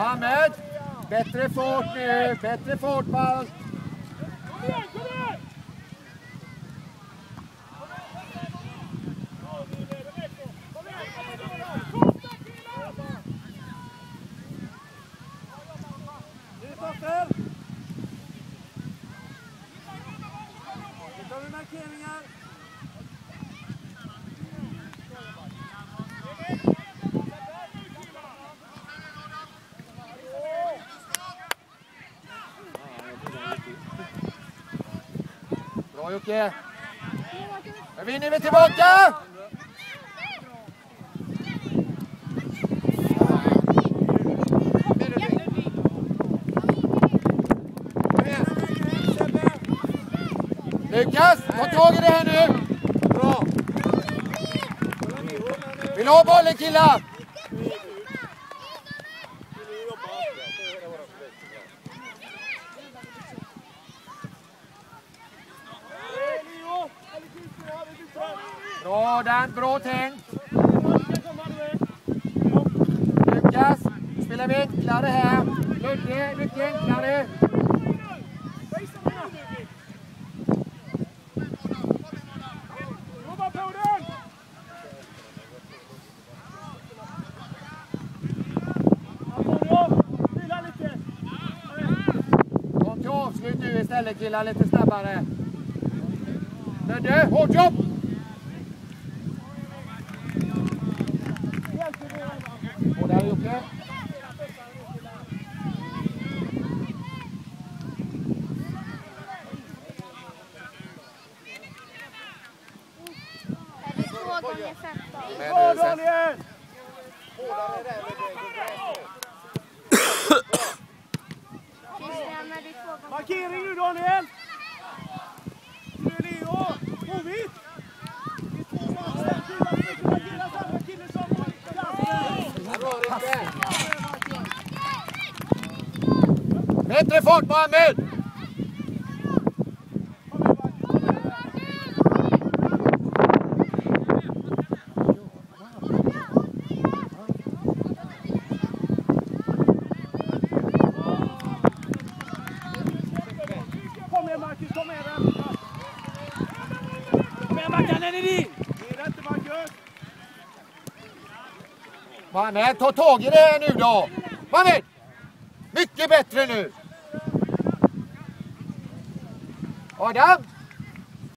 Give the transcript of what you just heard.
Mohammed, bättre fart nu, bättre fart på allt. Markeringar. Bra Jocke. Nu vinner vi tillbaka. Lukas, ta tag i det här nu. Bra. Vill ha bollen killar. Bra Dan, bra tänkt. Lukas, spelar vi enklare här. Ludde, mycket enklare. Kom till avslut nu istället killar, lite snabbare. Ludde, hårt jobb! Och där Jocke. Bra Daniel! Markering nu Daniel! Nu är Leo! Ovitt! Bättre fart Mohammed! Kom med Marcus, kom med den! Kom med Mackan, den är din! Det är inte Marcus! Mohammed, ta tag i det här nu då! Mohammed! Mycket bättre nu! Adam!